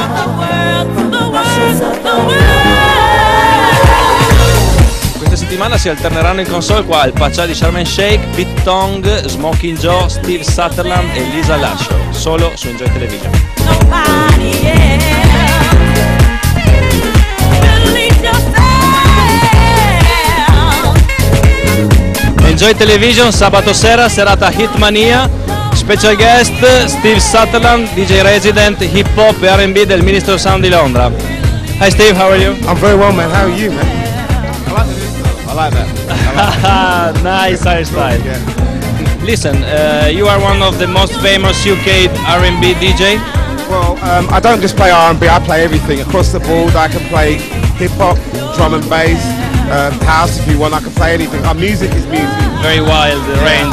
Questa settimana si alterneranno in console qua il Paccia di Sharm el Sheikh, Pete Tong, Smoking Joe, Steve Sutherland e Lisa Lasho, solo su Enjoy Television. Enjoy Television, sabato sera, serata Hitmania, special guest Steve Sutherland, DJ resident, hip hop e R&B del Ministro Sound di Londra. Hi Steve, how are you? I'm very well, man. How are you, man? I like that. Nice Irish style. Yeah. Listen, you are one of the most famous UK R&B DJ. Well, I don't just play R&B. I play everything across the board. I can play hip hop, drum and bass, house if you want. I can play anything. Our music is music. Very wild range.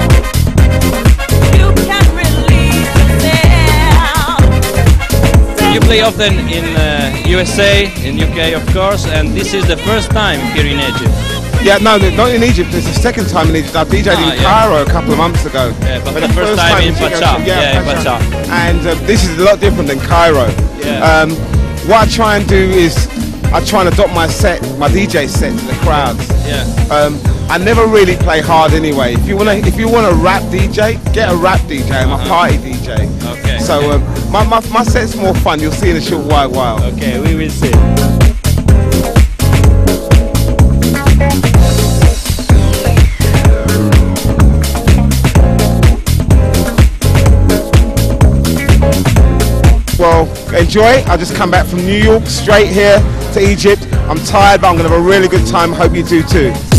You play often in USA, in UK of course, and this is the first time here in Egypt. Yeah, no, not in Egypt. It's the second time in Egypt. I DJ'd in Cairo a couple of months ago. Yeah, but the first time in Paccia. Yeah, in Paccia. And this is a lot different than Cairo. Yeah. What I try and do is I try and adopt my DJ set to the crowds. Yeah. I never really play hard anyway. If you want a rap DJ, get a rap DJ. I'm a party DJ. Okay. So my set's more fun. You'll see in a short while. Okay, we will see. Well, enjoy. I just come back from New York, straight here to Egypt. I'm tired, but I'm going to have a really good time. Hope you do too.